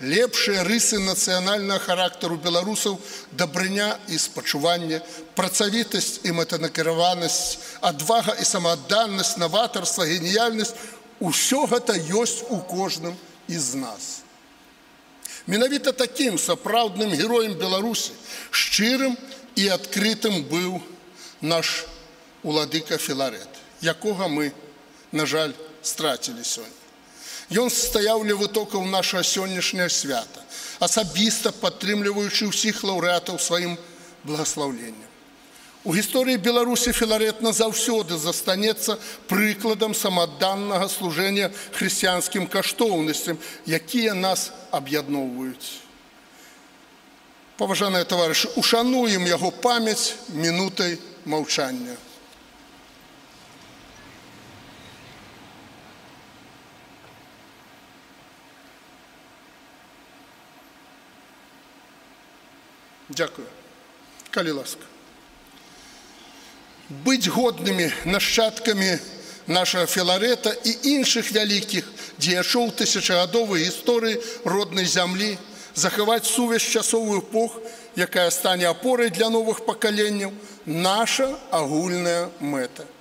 лепшыя рысы нацыянальнага характару беларусаў, дабрыня і спачуванне, працавітасць і мэтанакіраванасць, адвага і самаадданасць, наватарства, геніяльнасць – усё гэта ёсць у кожным з нас. Менавіта такім сапраўдным героем Беларусі, шчырым і адкрытым быў наш уладыка Філарэт, якога мы, на жаль, страцілі сёння. Ён стаяў ля вытокаў нашага сённяшняга свята, асабіста падтрымліваючы ўсіх лаўрэатаў сваім благаслаўленнем. У гісторыі Беларусі Філарэт назаўсёды застанецца прыкладам самаадданнага служэння хрысціянскім каштоўнасцям, якія нас аб'ядноўваюць. Паважаныя таварышы, ушануем яго памяць мінутай маўчання. Дякую. Калі ласка. Быць годнымі нашчадкамі нашага Філарэта і іншых вялікіх дзеячоў тысячагадовай гісторыі роднай зямлі, захаваць сувязь часовых эпох, якая стане апорай для новых пакаленняў, наша агульная мэта.